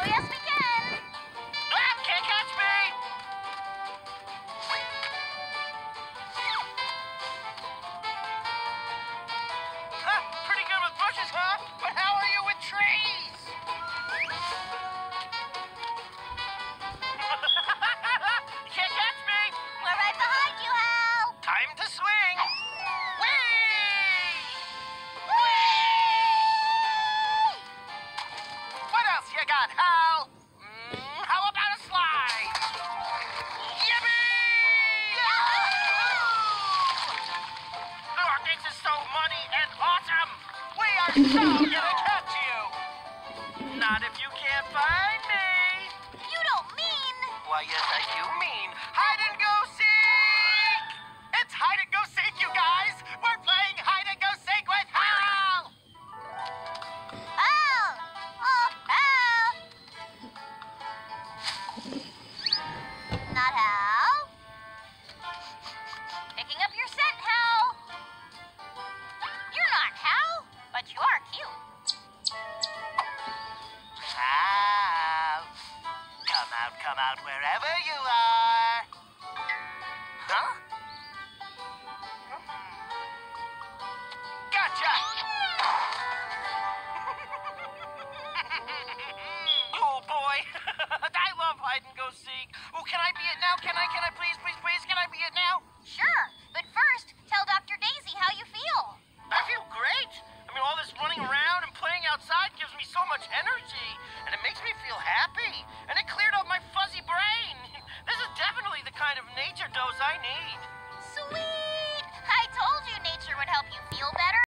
yes, we can. Ah, can't catch me! Huh, pretty good with bushes, huh? But how are you with trees? You can't catch me! We're right behind you, Hal. Time to swing! Whee! Whee! What else you got, Hal? How about a slide? Yippee! Oh, this is so muddy and awesome! We are so gonna catch you! Not if you can't find me! You don't mean... Why, yes, I do mean hide and go seek! It's hide and go seek, you guys! We're playing hide and go seek with Hal! Hal! Oh, Hal! Not Hal. Picking up your scent, Hal. You're not Hal, but you are cute. Hal! Come out wherever you are! Huh? Gotcha! Oh, boy. I love hide and go seek. Oh, can I be it now? Can I please, can I be it now? Sure, but first, tell Dr. Daisy how you feel. I feel great. I mean, all this running around and playing outside gives me so much energy, and it makes me feel happy, and it